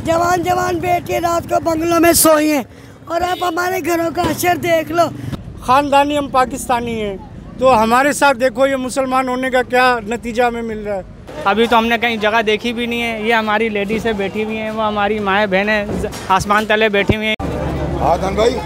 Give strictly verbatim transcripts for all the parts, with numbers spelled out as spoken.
जवान जवान बेटियाँ रात को बंगलों में सोई हैं और आप हमारे घरों का असर देख लो। ख़ानदानी हम पाकिस्तानी हैं, तो हमारे साथ देखो ये मुसलमान होने का क्या नतीजा हमें मिल रहा है। अभी तो हमने कहीं जगह देखी भी नहीं है। ये हमारी लेडीज़ है बैठी हुई हैं, वो हमारी माएँ बहनें आसमान तले बैठी हुई हैं। हाँ धन भाई।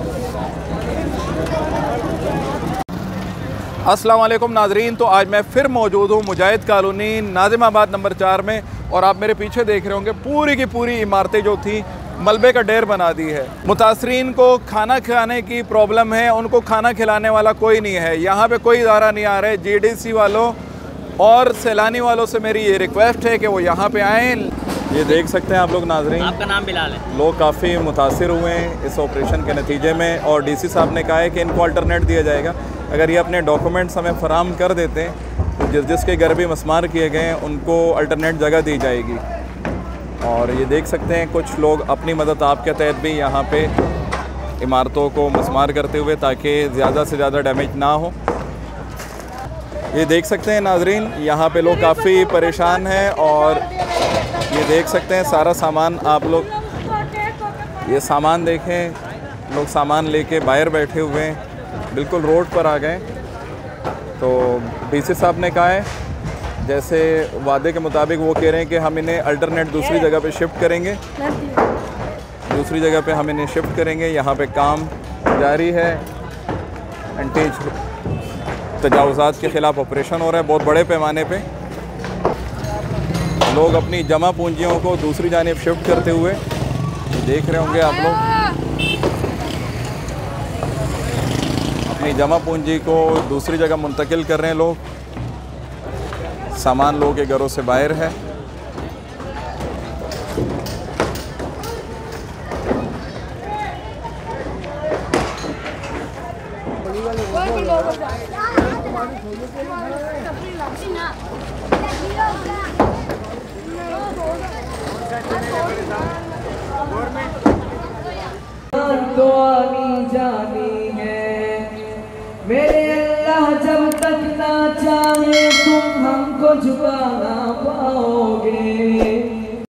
अस्सलाम वालेकुम नाजरीन, तो आज मैं फिर मौजूद हूँ मुजाहिद कॉलोनी नाजिमाबाद नंबर चार में, और आप मेरे पीछे देख रहे होंगे पूरी की पूरी इमारतें जो थी मलबे का ढेर बना दी है। मुतासरीन को खाना खिलाने की प्रॉब्लम है, उनको खाना खिलाने वाला कोई नहीं है। यहाँ पे कोई इदारा नहीं आ रहे। जी डी सी वालों और सैलानी वालों से मेरी ये रिक्वेस्ट है कि वो यहाँ पे आएँ। ये देख सकते हैं आप लोग नाजरीन, आपका नाम बिलाल है। लोग काफ़ी मुतासिर हुए हैं इस ऑपरेशन के नतीजे में, और डी सी साहब ने कहा है कि इनको अल्टरनेट दिया जाएगा। अगर ये अपने डॉक्यूमेंट्स हमें फराहम कर देते हैं तो जिस जिसके घर भी मस्मार किए गए हैं उनको अल्टरनेट जगह दी जाएगी। और ये देख सकते हैं कुछ लोग अपनी मदद आपके तहत भी यहाँ पे इमारतों को मस्मार करते हुए, ताकि ज़्यादा से ज़्यादा डैमेज ना हो। ये देख सकते हैं नाजरीन, यहाँ पे लोग काफ़ी परेशान हैं, और ये देख सकते हैं सारा सामान आप लोग, ये सामान देखें, लोग सामान लेके बाहर बैठे हुए हैं, बिल्कुल रोड पर आ गए। तो डी सी साहब ने कहा है, जैसे वादे के मुताबिक वो कह रहे हैं कि हम इन्हें अल्टरनेट दूसरी जगह पे शिफ्ट करेंगे, दूसरी जगह पे हम इन्हें शिफ्ट करेंगे। यहाँ पे काम जारी है। एंटी तजावुज़ात के ख़िलाफ़ ऑपरेशन हो रहा है बहुत बड़े पैमाने पे। लोग अपनी जमा पूंजियों को दूसरी जानिब शिफ्ट करते हुए देख रहे होंगे आप लोग। अपनी जमा पूंजी को दूसरी जगह मुंतकिल कर रहे हैं लोग। सामान लोगों के घरों से बाहर है। तो आनी जानी है मेरे अल्लाह, जब तक ना चाहे तुम हमको झुका ना पाओगे।